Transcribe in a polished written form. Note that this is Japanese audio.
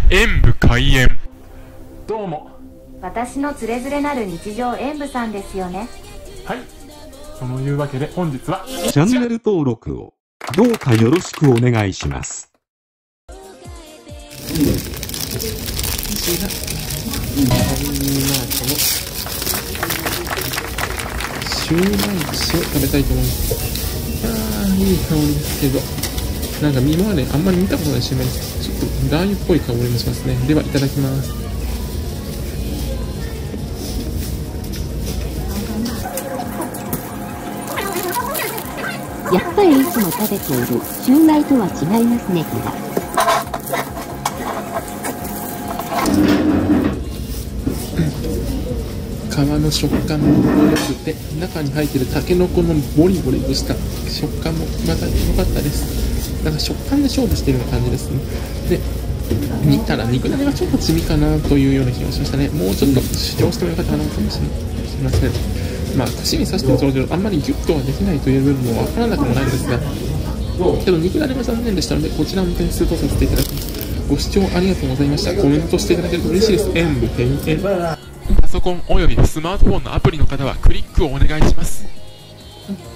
演武開演。どうも。 私のつれづれなる日常演武さんですよね。 はい。そのいうわけで本日はチャンネル登録をどうかよろしくお願いします。 シューマイ飯を食べたいと思います。いい香りですけど、なんか今まであんまり見たことないシューマイです。ちょっとラー油っぽい香りもしますね。では、いただきます。 やっぱりいつも食べているシューマイとは違いますね。 皮の食感も良くて、中に入っているタケノコのボリボリとした食感もまた良かったです。なんか食感で勝負しているような感じですね。で、見たら肉だねがちょっと地味かなというような気がしましたね。もうちょっと主張してもよかったかなかもしれません。まあ、串に刺してるとあんまりギュッとはできないという部分もわからなくもないんですが、けど肉だねが残念でしたので、こちらも点数とさせていただきます。ご視聴ありがとうございました。コメントしていただけると嬉しいです。演武閉園。 パソコンおよびスマートフォンのアプリの方はクリックをお願いします。